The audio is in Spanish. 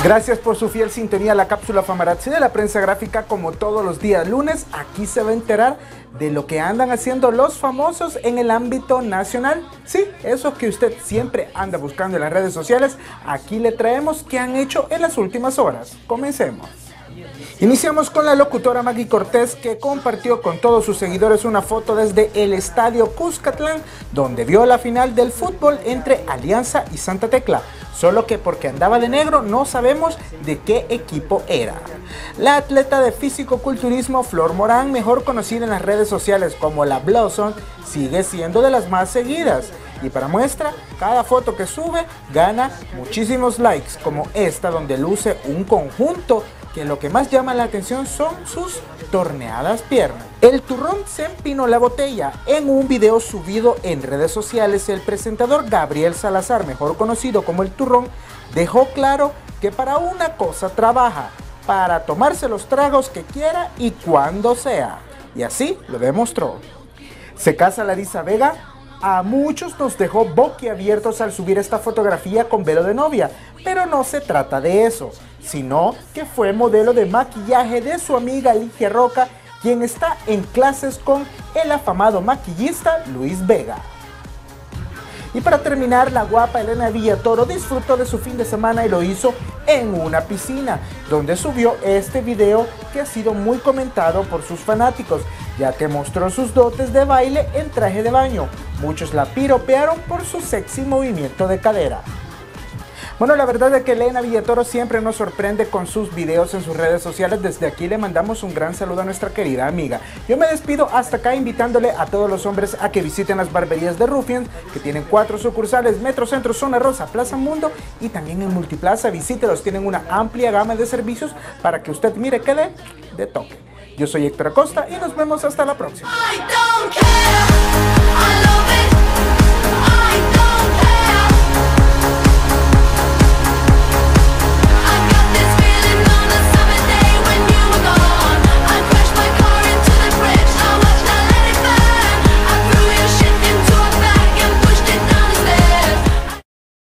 Gracias por su fiel sintonía a la cápsula Famarazzi de la prensa gráfica. Como todos los días lunes, aquí se va a enterar de lo que andan haciendo los famosos en el ámbito nacional. Sí, eso que usted siempre anda buscando en las redes sociales, aquí le traemos qué han hecho en las últimas horas. Comencemos. Iniciamos con la locutora Maggie Cortés, que compartió con todos sus seguidores una foto desde el estadio Cuscatlán, donde vio la final del fútbol entre Alianza y Santa Tecla, solo que porque andaba de negro no sabemos de qué equipo era. La atleta de físico-culturismo Flor Morán, mejor conocida en las redes sociales como la Blossom, sigue siendo de las más seguidas. Y para muestra, cada foto que sube gana muchísimos likes, como esta donde luce un conjunto que lo que más llama la atención son sus torneadas piernas. El turrón se empinó la botella. En un video subido en redes sociales, el presentador Gabriel Salazar, mejor conocido como el turrón, dejó claro que para una cosa trabaja, para tomarse los tragos que quiera y cuando sea. Y así lo demostró. Se casa Larisa Vega. A muchos nos dejó boquiabiertos al subir esta fotografía con velo de novia, pero no se trata de eso, sino que fue modelo de maquillaje de su amiga Ligia Roca, quien está en clases con el afamado maquillista Luis Vega. Y para terminar, la guapa Elena Villatoro disfrutó de su fin de semana y lo hizo en una piscina, donde subió este video que ha sido muy comentado por sus fanáticos, ya que mostró sus dotes de baile en traje de baño. Muchos la piropearon por su sexy movimiento de cadera. Bueno, la verdad es que Elena Villatoro siempre nos sorprende con sus videos en sus redes sociales. Desde aquí le mandamos un gran saludo a nuestra querida amiga. Yo me despido hasta acá invitándole a todos los hombres a que visiten las barberías de Rufians, que tienen 4 sucursales: Metrocentro, Zona Rosa, Plaza Mundo y también en Multiplaza. Visítelos, tienen una amplia gama de servicios para que usted mire que le toque. Yo soy Héctor Acosta y nos vemos hasta la próxima.